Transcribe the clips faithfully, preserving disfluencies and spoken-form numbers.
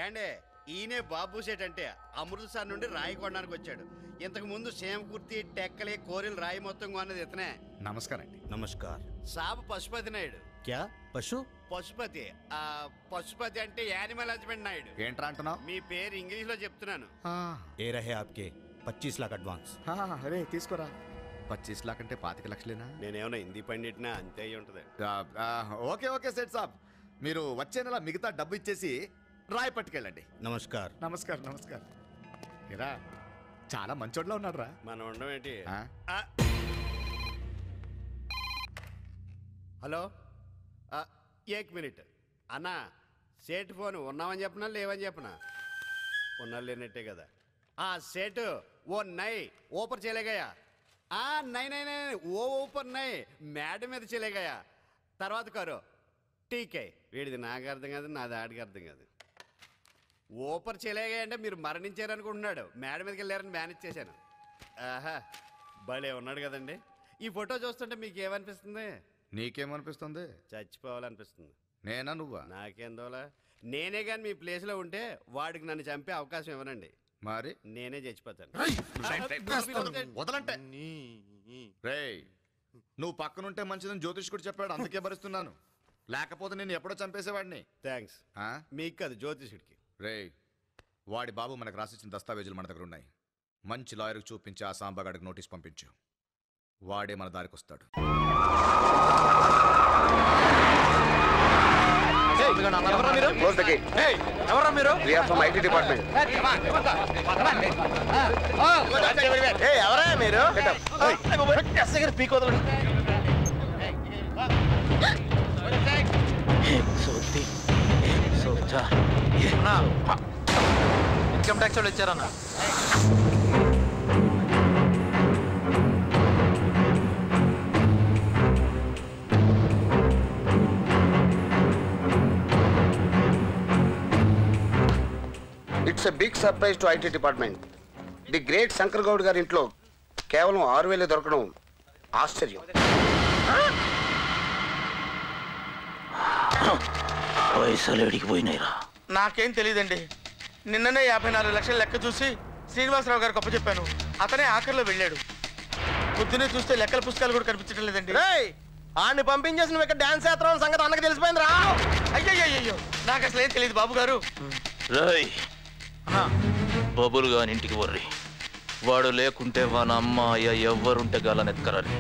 ఏండే ఈయనే బాబు సేట్ అంటే అమృత్సర్ నుండి రాయి కొనడానికి వచ్చాడు. ఇంతకు ముందు సేమ కుర్తి టెక్కలి కోరిలు రాయి మొత్తం కొన్నది ఇతనే. నమస్కారం అండి. నమస్కార్. సాబ్ పశుపతి నాయుడు. క్యా పశు? పశుపతి. ఆ పశుపతి అంటే యానిమల్ హస్బెండ్ నాయుడు. ఏంట్రా అంటున్నావు? మీ పేరు ఇంగ్లీష్ లో చెప్తున్నాను. ఏ రహే ఆప్కే పచ్చీస్ లాక్ అడ్వాన్స్. అరే తీసుకోరా. పచ్చీస్ లాక్ అంటే పాతిక లక్షలేనా? నేనేమన్నా హిందీ పండిట్నా అంతే అయి ఉంటది. ఓకే ఓకే సెట్ సాబ్, మీరు వచ్చే నెల మిగతా డబ్బు ఇచ్చేసి రాయి పట్టుకెళ్ళండి. నమస్కార్. నమస్కారం నమస్కారం. ఇరా చాలా మంచోడ్లా ఉన్నాడు రా. మనం ఉండడం ఏంటి? హలో ఏక్ మినిట్ అన్నా, సేట్ ఫోన్ ఉన్నామని చెప్పనా లేవని చెప్పనా? ఉన్నా లేనట్టే కదా. ఆ సేట్ ఓ నై ఊపర్ చెలేగయా. నై నై నై ఓ ఊపర్ నై మేడ మీద చెలేగయా. తర్వాత కారు టీకే. వీడిది నాకు అర్థం కాదు, నాది ఆడికి అర్థం కాదు. ఊపర్ చెలేగా అంటే మీరు మరణించారనుకుంటున్నాడు. మేడ మీదకి వెళ్ళారని మేనేజ్ చేశాను. ఆహా భలే ఉన్నాడు కదండి. ఈ ఫోటో చూస్తుంటే మీకు ఏమనిపిస్తుంది? నీకేమనిపిస్తుంది? చచ్చిపోవాలనిపిస్తుంది. నేనా నువ్వా? నాకేందోలా. నేనే కానీ మీ ప్లేస్లో ఉంటే వాడికి నన్ను చంపే అవకాశం ఇవ్వనండి. మరి నేనే చచ్చిపోతాను. వదలంటే రేయ్, నువ్వు పక్కనుంటే మంచిదని జ్యోతిష్కుడు చెప్పాడు, అందుకే భరిస్తున్నాను. లేకపోతే నేను ఎప్పుడో చంపేసేవాడిని. థ్యాంక్స్. మీకు కాదు, జ్యోతిష్కుడికి. రేయ్, వాడి బాబు మనకు రాసిచ్చిన దస్తావేజులు మన దగ్గర ఉన్నాయి. మంచి లాయర్కి చూపించి ఆ సాంబాగాడికి నోటీస్ పంపించు. వాడే మన దారికి వస్తాడు. ఇన్కమ్ ట్యాక్స్ వాళ్ళు వచ్చారన్నా. It's a big surprise to IT department. The great Shankar Goud గారి ఇంట్లో కేవలం ఆరు వేలే దొరకడం ఆశ్చర్యం. పైసలు ఎడికి పోయినాయిరా? నాకేం తెలియదండి. నిన్ననే యాభై నాలుగు లక్షల లెక్క చూసి శ్రీనివాసరావు గారికి అప్పచెప్పాను. అతనే ఆఖరిలో వెళ్ళాడు. పొద్దునే చూస్తే లెక్కల పుస్తకాలు కూడా కనిపించడం లేదండి. ఆడిని పంపించేసి నువ్వు ఇక్కడ డాన్స్ చేస్తున్నావు సంగతి అన్నకి తెలిసిపోయింది రా. అయ్యయ్యో, నాకు అసలు ఏం తెలియదు బాబు గారు. రాయ్ బబుల్ గాని ఇంటికి వర్రి. వాడు లేకుంటే వాళ్ళ అమ్మ అయ్య ఎవ్వరుంటే గాలనెత్కరాలి.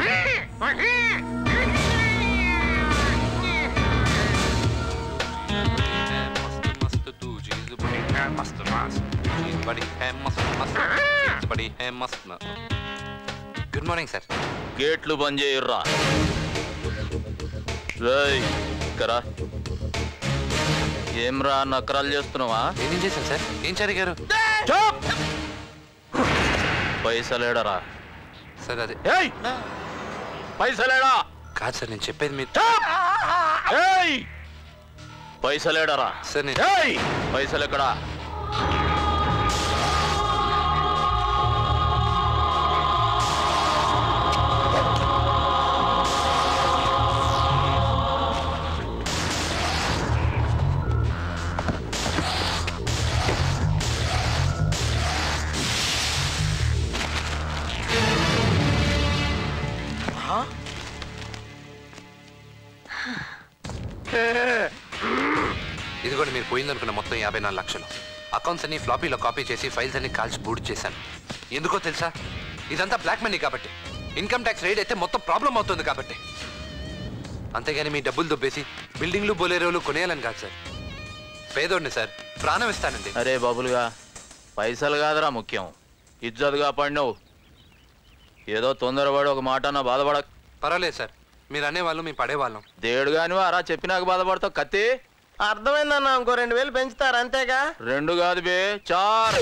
Good morning sir. గేట్లు బంద్ చేయర్రా. రాయ్ కరా. ఏమ్రా నకరాలు చేస్తున్నావా? ఏం చేశాను సార్? ఏం జరిగారు? పైసలేడరా సార్? అదే పైసలేడా? కాదు సార్, నేను చెప్పేది మీరు. పైసలేడరా సార్? పైసలు ఎక్కడా? ఇది కూడా మీరు పోయిందనుకున్న మొత్తం యాభై నాలుగు లక్షలు. అకౌంట్స్ అన్ని ఫ్లాపీలో కాపీ చేసి ఫైల్స్ అన్ని కాల్చి బూట్ చేశాను. ఎందుకో తెలుసా? ఇదంతా బ్లాక్ మనీ కాబట్టి. ఇన్కమ్ ట్యాక్స్ రైడ్ అయితే మొత్తం ప్రాబ్లం అవుతుంది కాబట్టి. అంతేగాని మీ డబ్బులు దుబ్బేసి బిల్డింగ్లు బొలేరోలు కొనేయాలని కాదు సార్. పేదోడిని సార్, ప్రాణం ఇస్తానండి. అరే బాబులుగా, పైసలు కాదురా ముఖ్యం, ఇజ్జత్ కాపాడినవు. ఏదో తొందరపడి ఒక మాట నా బాధపడ. పర్వాలేదు సార్, మీరు అనేవాళ్ళు మేము పడేవాళ్ళం. దేడు గాని అరా చెప్పినాక బాధపడతావు. కత్తి అర్థమైందన్నా, ఇంకో రెండు వేలు పెంచుతారు అంతేగా. రెండు కాదు బే, చార్.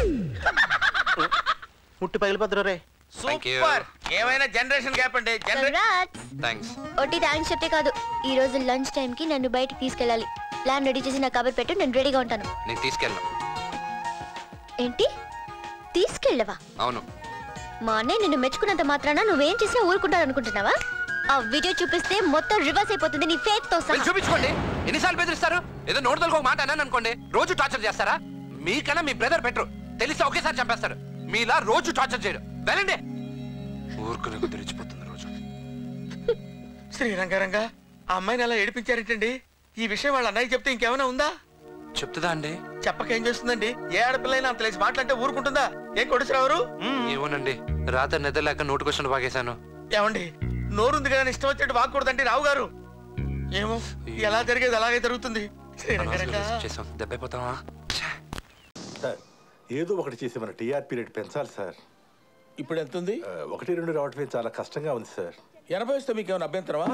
ముట్టి పగిలిపోతున్నారు రే. సూపర్. ఏమైనా జనరేషన్ గ్యాప్ అండి. థ్యాంక్స్. ఒట్టి థ్యాంక్స్ చెప్తే కాదు, ఈ రోజు లంచ్ టైం కి నన్ను బయటికి తీసుకెళ్ళాలి. ప్లాన్ రెడీ చేసి నా కబర్ పెట్టు, నేను రెడీగా ఉంటాను. నేను తీసుకెళ్ళను. ఏంటి తీసుకెళ్ళవా? అవును. మా అన్నయ్య నిన్ను మెచ్చుకున్నంత మాత్రాన నువ్వేం చేసినా ఊరుకుంటాను అనుకుంటున్నావా? ఆ వీడియో చూపిస్తే మొత్తం రివర్స్ అయిపోతుంది నీ ఫేత్ తో సహా. చూపించుకోండి. ఎన్నిసార్లు బెదిరిస్తారు? ఏదో నోటుదలకు ఒక మాట అన్నాను అనుకోండి రోజు టార్చర్ చేస్తారా? మీకన్నా మీ బ్రదర్ బెటర్, తెలిస్తే ఒకేసారి చంపేస్తాడు. మీలా రోజు టార్చర్ చేయడు. వెళ్ళండి. ఊరుకునే తెరిచిపోతుంది రోజు. శ్రీరంగారంగా ఆ అమ్మాయిని అలా ఏడిపించారేంటండి? ఈ విషయం వాళ్ళ అన్నయ్య చెప్తే ఇంకేమైనా ఉందా? చెప్తుందా అండి? చెప్పకేం చేస్తుందండి? ఏ ఆడపిల్లైనా అంత లేచి మాట్లాడితే ఊరుకుంటుందా? ఏం కొడుచురావరు? ఏమోనండి, రాత్రి నిద్రలేక నోటికొచ్చిన బాగేశాను. ఏమండి, నోరుంది కదా ఇష్టం వచ్చినట్టు వాగకూడదండి రావు గారు. ఏమో ఎలా జరిగేది అలాగే జరుగుతుంది. చేసాం, దెబ్బైపోతావా? సార్ ఏదో ఒకటి చేసి మన టీఆర్పీ రేట్ పెంచాలి సార్. ఇప్పుడు ఎంత ఉంది? ఒకటి రెండు రావటమే చాలా కష్టంగా ఉంది సార్. ఎనభై వస్తే మీకు ఏమైనా అభ్యంతరమా?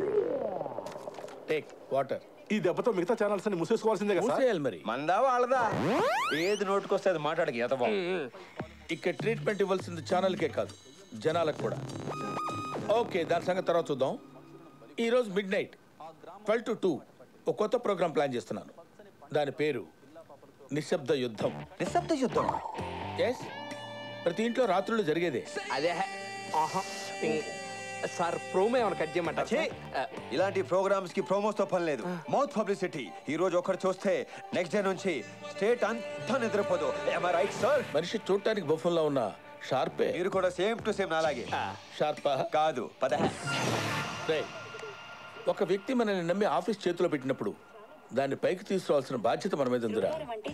Take water. ఈ దెబ్బతో మిగతా ఛానల్స్ అన్ని మూసేసుకోవాల్సిందే కదా సార్. మరి మందా వాళ్ళదా ఏది నోటుకొస్తే అది మాట్లాడక ఎదవా. ఇక్కడ ట్రీట్మెంట్ ఇవ్వాల్సింది ఛానల్కే కాదు, జనాలకు కూడా. ఓకే, దాని సంగతి తర్వాత చూద్దాం. ఈరోజు midnight twelve to two ఒక కొత్త ప్రోగ్రామ్ ప్లాన్ చేస్తున్నాను. దాని పేరు నిశ్శబ్ద యుద్ధం. నిశ్శబ్ద యుద్ధం? ఎస్, ప్రతి ఇంట్లో రాత్రులు జరిగేదే. అదే సార్, ప్రోమో ఏమైనా కట్ చేయమంటారు? ఇలాంటి ప్రోగ్రామ్స్ కి ప్రోమోస్ తో పని లేదు, మౌత్ పబ్లిసిటీ. ఈ రోజు ఒకరు చూస్తే నెక్స్ట్ డే నుంచి స్టేట్ అంతా నిద్రపోదు. Right sir? మనిషి చూడటానికి బొఫంలో ఉన్న షార్పే. మీరు కూడా సేమ్ టు సేమ్ అలాగే. షార్పా కాదు, పద. ఒక వ్యక్తి మనల్ని నమ్మి ఆఫీస్ చేతిలో పెట్టినప్పుడు దాన్ని పైకి తీసుకోవాల్సిన బాధ్యత మన మీద ఉందిరా.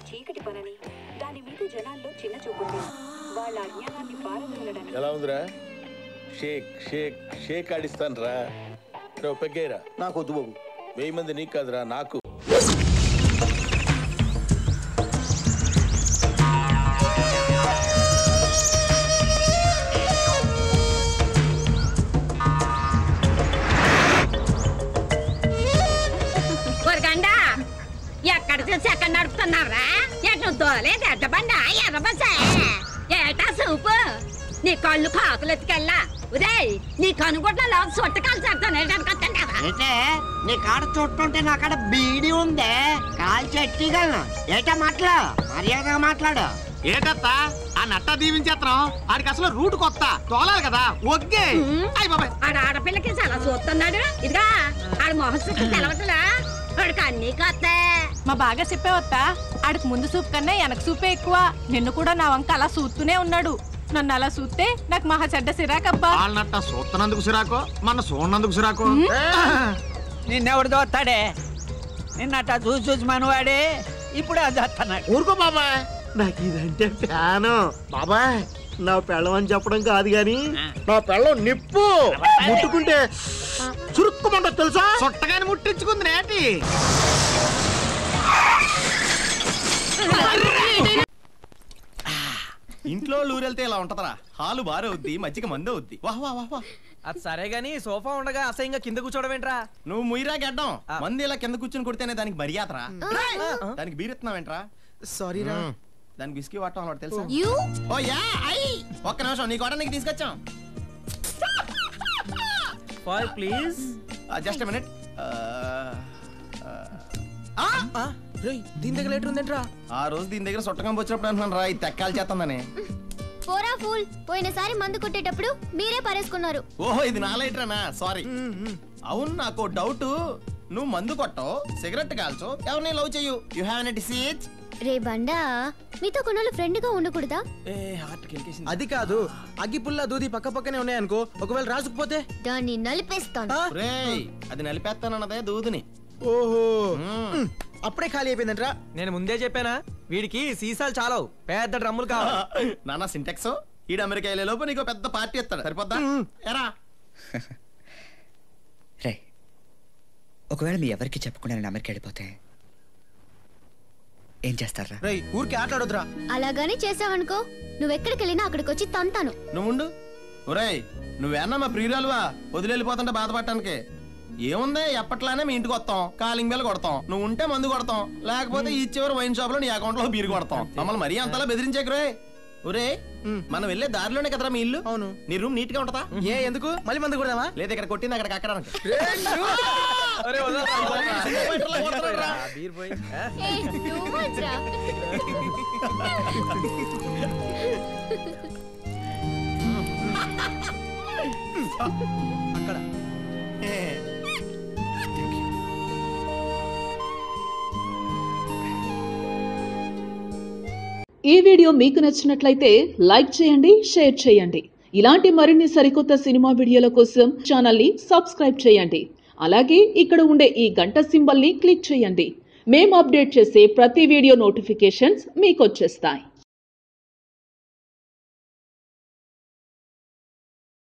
ఎలా ఉందిరా? షేక్ షేక్ షేక్ ఆడిస్తాను రా. పెగ్గేరా. నాకు వద్దు బాబు. వెయ్యి మంది నీకు కాదురా, నాకు. ఎక్కడ చూసి ఎక్కడ నడుపుతున్నారా? ఎటు తోలేదు ఎడ్డబండా ఎర్రబసా ఏటా సూపు? నీ కళ్ళు కాకులు ఎత్తుకెళ్ళా. ఉదయ్, నీ కనుగొడ్లలో సొట్టకాలు చేస్తాను. అంటే నీ కాడ చుట్టుంటే నా కాడ బీడి ఉందే, కాలు చెట్టిగలను. ఏటా మాట్లా మర్యాదగా మాట్లాడు. ఏటత్తా ఆ నట్ట దీవించేత్రం? ఆడికి అసలు రూట్ కొత్త, తోలాలి కదా. ఒగ్గే ఆడ ఆడపిల్లకి చాలా చూస్తున్నాడు. ఇదిగా ఆడ మొహం చుట్టూ తెలవట్లా, ఆడికి అన్నీ కొత్త. మా బాగా చెప్పేవత్తా, ఆడికి ముందు సూప్ కన్నా వెనక సూపే ఎక్కువ. నిన్ను కూడా నా వంక అలా చూస్తూనే ఉన్నాడు. నన్ను అలా చూస్తే నాకు మహా చెడ్డ సిరాకబ్బా. వాళ్ళనట్ట చూస్తున్నందుకు సిరాకో, మన చూడనందుకు సిరాకో. నిన్నెవడు చూస్తాడే? నిన్నట్ట చూసి చూసి మనవాడే ఇప్పుడు అది వస్తున్నాడు. ఊరుకో బాబాయ్, నాకు ఇదంటే ఫ్యాను. బాబాయ్, నా పెళ్ళం అని చెప్పడం కాదు గాని నా పెళ్ళం నిప్పు. ముట్టుకుంటే చురుక్కుమంట తెలుసా? చుట్టగాని ముట్టించుకుంది నేటి. ఇంట్లో లూరెళ్తే ఇలా ఉంటదరా. హాలు బారవుద్ది, మజ్జిగ మందు అవుద్ది. వాహ్ వాహ్ వాహ్. అది సరే గాని సోఫా ఉండగా అసహ్యంగా కింద కూర్చోవడం ఏంట్రా? నువ్వు ముయిరా గడ్డం. మంది ఇలా కింద కూర్చొని కొడితేనే దానికి మర్యాదరా. దానికి బీరెత్తున్నావేంట్రా? సారీరా. దానికి బిస్కీ వాడటం అలవాటు తెలుసా? ఓ యా ఐ ఒక్క నిమిషం, నీ కూడా నీకు తీసుకొచ్చాం. Five please. Just minute. దీని దగ్గర లేటర్ ఉందేంట్రా? ఆ రోజు దీని దగ్గర సొట్టకం వచ్చినప్పుడు అంటున్నాను రా, ఇది తెక్కాలి చేస్తుందని. పోరా ఫూల్, పోయినసారి మందు కొట్టేటప్పుడు మీరే పారేసుకున్నారు. ఓహో, ఇది నా లైటరేనా? సారీ. అవును, నాకు డౌట్. నువ్వు మందు కొట్టవు, సిగరెట్ కాల్చో, ఎవరిని లవ్ చెయ్యు. You have any disease? రే బండా, మీతో కొన్నాళ్ళు ఫ్రెండ్ గా ఉండకూడదా? అది కాదు, అగ్గి పుల్ల దూది పక్క పక్కనే ఉన్నాయనుకో, ఒకవేళ రాసుకుపోతే దాన్ని నలిపేస్తాను. రేయ్, అది నలిపేస్తానన్నదే దూదిని. ఓహో, అప్పుడే ఖాళీ అయిపోయిందంట్రా. నేను ముందే చెప్పానా, వీడికి సీసాలు చాలవు, పెద్ద డ్రమ్ములు కావాలి. నానా సింటెక్స్, ఈడు అమెరికా వెళ్ళే లోపు నీకు పెద్ద పార్టీ ఇస్తాడు. సరిపోద్దా? ఎరా రే, ఒకవేళ మీ ఎవరికి చెప్పకుండా నేను అమెరికా వెళ్ళిపోతే ఏం చేస్తారా? రేయ్, ఊరికి ఆటలాడొద్దురా. అలాగానే చేసావనుకో, నువ్వెక్కడికి వెళ్ళినా అక్కడికి వచ్చి తంతాను. నువ్వుండు. ఒరేయ్, నువ్వేనా మా ప్రియురాలువా వదిలేళ్ళిపోతుంటే బాధపడటానికి? ఏముంది, ఎప్పట్లానే మీ ఇంటికి వస్తాం, కాలింగ్ బెల్ కొడతాం, నువ్వు ఉంటే మందు కొడతాం, లేకపోతే ఈ చివరి వైన్ షాప్ లో నీ అకౌంట్ లో బీరు కొడతాం. మమ్మల్ని మరీ అంతలా బెదిరించేకురే. ఒరే, మనం వెళ్ళే దారిలోనే కదరా మీ ఇల్లు. అవును. నీ రూమ్ నీట్ గా ఉంటదా? ఏ ఎందుకు మళ్ళీ మందు కొడదామా? లేదా ఇక్కడ కొట్టింది అక్కడికి అక్కడ అక్కడ ఈ వీడియో మీకు నచ్చినట్లయితే లైక్ చేయండి, షేర్ చేయండి. ఇలాంటి మరిన్ని సరికొత్త సినిమా వీడియోల కోసం ఛానల్ని సబ్స్క్రైబ్ చేయండి. అలాగే ఇక్కడ ఉండే ఈ గంట సింబల్ని క్లిక్ చేయండి. మేము అప్డేట్ చేసే ప్రతి వీడియో నోటిఫికేషన్స్ మీకు వచ్చేస్తాయి.